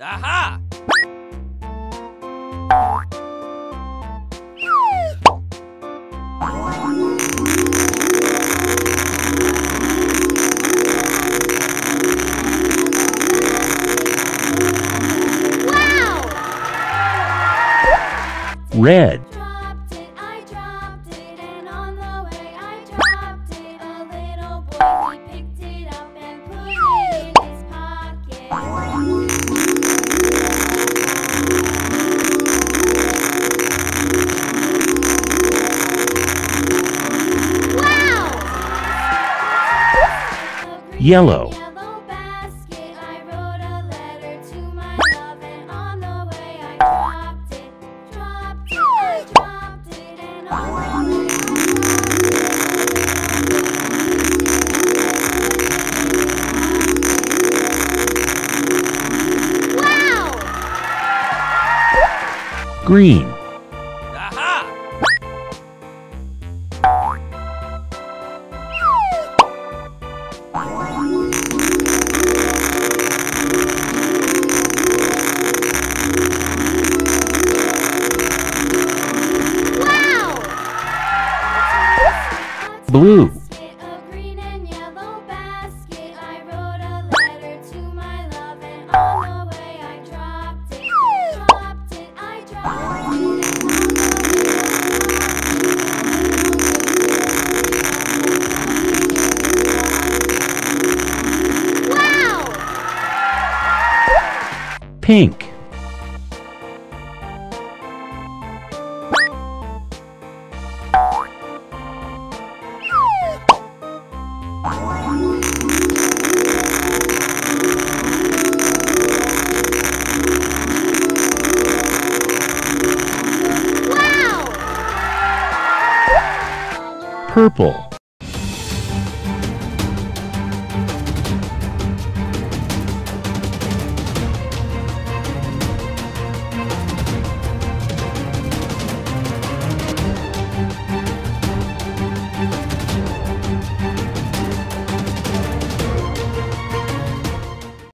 Aha! Red. I dropped it, and on the way I dropped it. A little boy, he picked it up and put it in his pocket. Yellow. Yellow basket, I wrote a letter to my love, and on the way I dropped it, I dropped it, and on the way Green. Aha! Blue. a green and yellow basket, I wrote a letter to my love, and on the way I dropped it, I dropped it. Pink. Purple.